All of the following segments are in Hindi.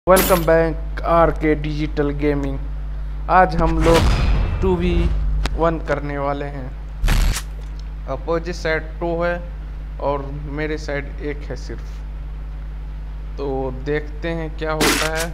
Welcome back R K digital gaming. आज हम लोग 2v1 करने वाले हैं। अपोजिट साइड 2 है और मेरे साइड 1 है सिर्फ। तो देखते हैं क्या होता है।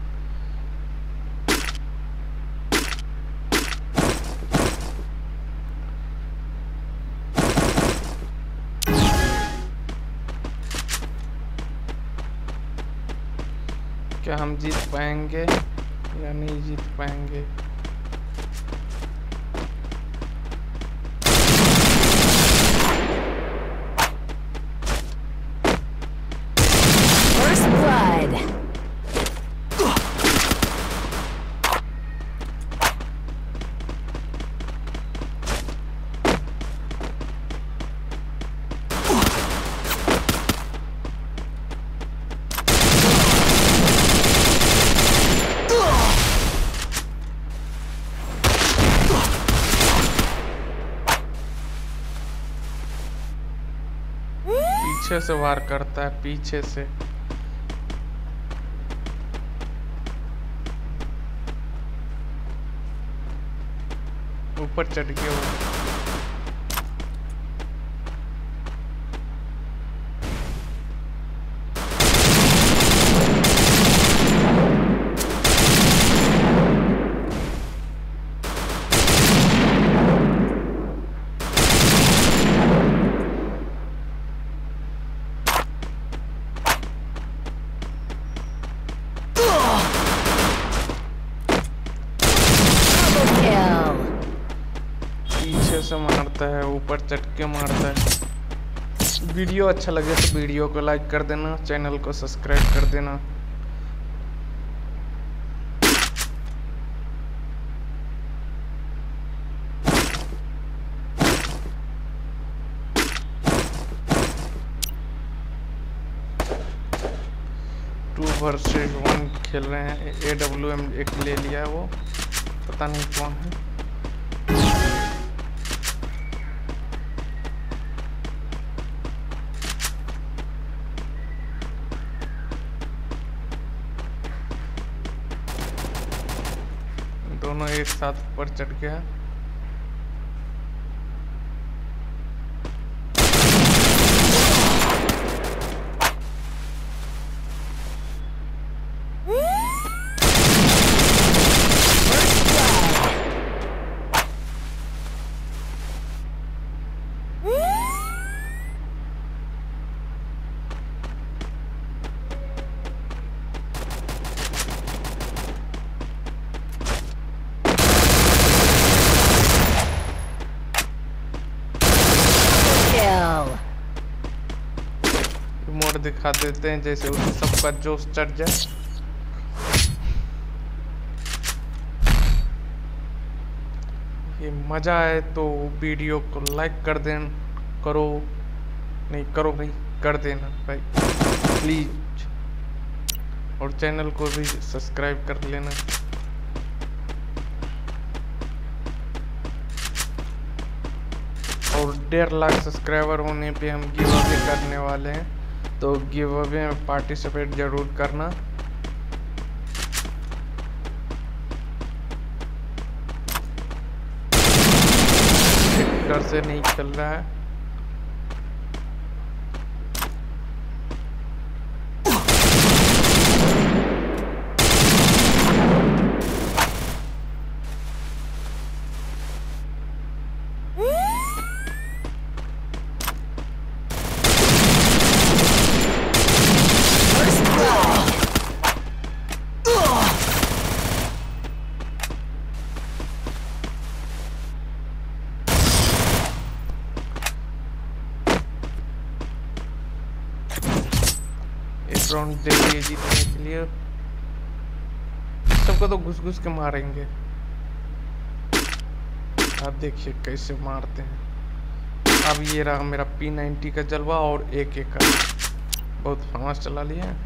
क्या हम जीत पाएंगे या नहीं जीत पाएंगे। First blood. पीछे से वार करता है, पीछे से। ऊपर चढ़ गया वो। पीछे से मारता है, ऊपर चढ़ के मारता है। वीडियो अच्छा लगे तो वीडियो को लाइक कर देना, चैनल को सब्सक्राइब कर देना। टू वर्सेस 1 खेल रहे हैं। AWM एक ले लिया है, वो पता नहीं कौन है। दोनों एक साथ ऊपर चढ़ गया। मोड़ दिखा देते हैं जैसे उसे सबका जोश चढ़ जाए। ये मजा आए तो वीडियो को लाइक कर देना, करो नहीं कर देना भाई प्लीज, और चैनल को भी सब्सक्राइब कर लेना। और 1.5 लाख सब्सक्राइबर होने पे हम गिव अवे करने वाले हैं, तो गिव अवे में पार्टिसिपेट जरूर करना। घर से नहीं चल रहा है। राउंड दे दिए जीतने के लिए। सबको तो घुस घुस के मारेंगे। आप देखिए कैसे मारते हैं। अब ये रहा मेरा P90 का जलवा और AK का। बहुत फास्ट चला लिया है।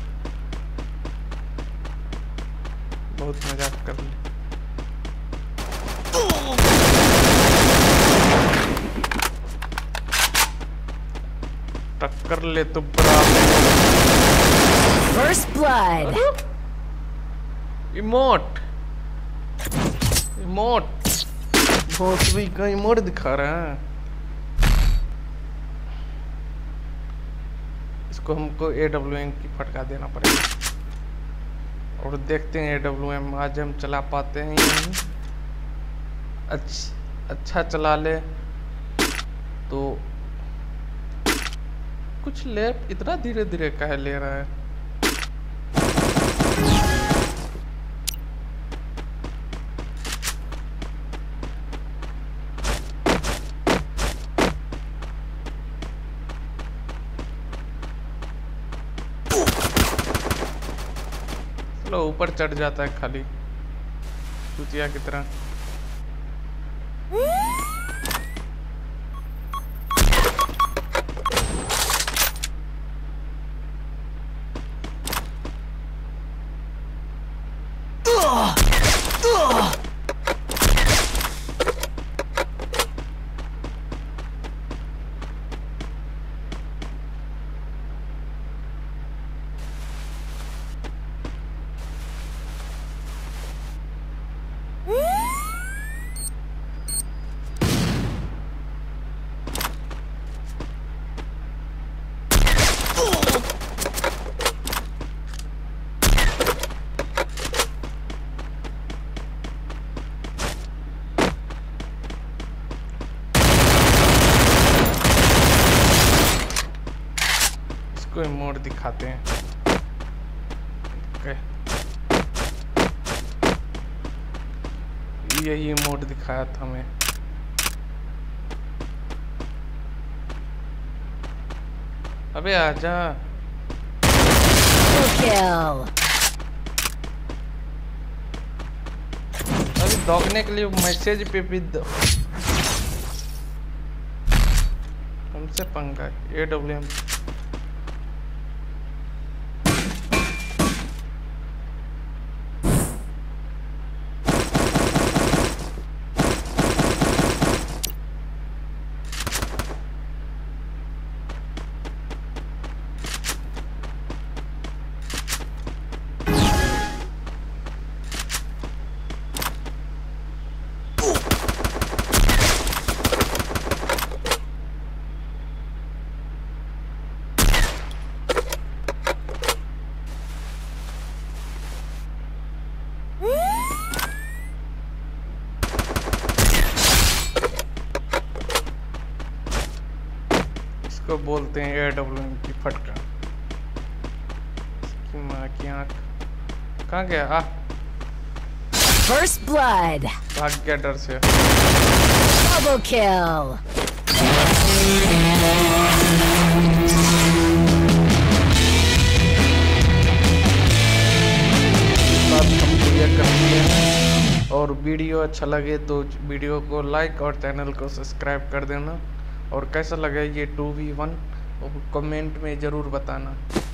बहुत मजाक कर ली। टक्कर ले तो बराबर। First blood. इमोट इमोट भोसड़ी का इमोट दिखा रहा है। इसको हमको AWM की फटका देना पड़ेगा और देखते हैं AWM आज हम चला पाते हैं या नहीं। अच्छा चला ले तो कुछ लेफ्ट इतना धीरे धीरे कह ले रहा है। चलो ऊपर चढ़ जाता है खाली चूतिया की तरह। कोई मोड दिखाते हैं। ओके यही मोड दिखाया था हमें। अबे आजा। अभी दौड़ने के लिए मैसेज पे भी हमसे पंगा AWM। इसको बोलते हैं AWM की फटका। इसकी माँ की आँख कहाँ गया? First blood. भाग गया डर से। Double kill. बात हम क्लियर कर दिए हैं और वीडियो अच्छा लगे तो वीडियो को लाइक और चैनल को सब्सक्राइब कर देना और कैसा लगा ये 2v1 कमेंट में ज़रूर बताना।